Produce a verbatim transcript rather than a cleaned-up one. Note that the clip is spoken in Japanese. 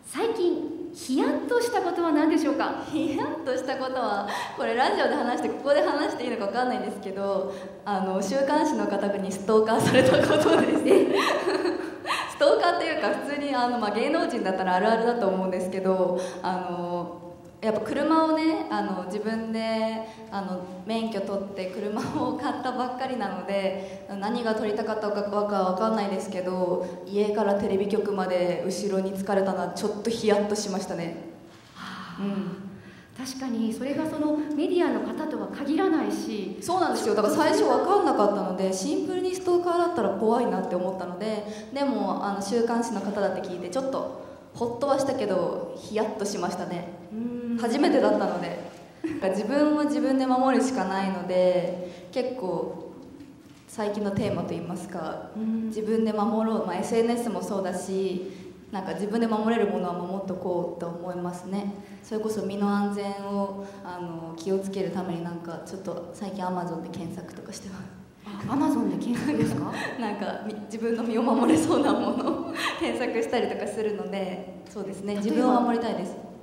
最近ヒヤッとしたことは何でしょうか？ ヒヤッとしたことは、これラジオで話してここで話していいのか分かんないんですけど、あの週刊誌の方にストーカーされたことですストーカーっていうか、普通にあの、まあ、芸能人だったらあるあるだと思うんですけど、あのやっぱ車をね、あの自分であの免許取って車を買ったばっかりなので、何が撮りたかったかは分かんないですけど、家からテレビ局まで後ろに疲れたのはちょっとヒヤッとしましたね。 はあ、うん、確かにそれがそのメディアの方とは限らないし。 そうなんですよ。だから最初分かんなかったので、シンプルにストーカーだったら怖いなって思ったので、でもあの週刊誌の方だって聞いてちょっとホッとはしたけどヒヤッとしましたね。初めてだったので自分は自分で守るしかないので、結構最近のテーマといいますか、自分で守ろう、まあ、エスエヌエス もそうだし、なんか自分で守れるものは守っとこうと思いますね。それこそ身の安全をあの気をつけるために、なんかちょっと最近 アマゾン で検索とかしてます。 アマゾンで検索ですか？ なんか自分の身を守れそうなものを検索したりとかするので、そうですね、自分を守りたいです。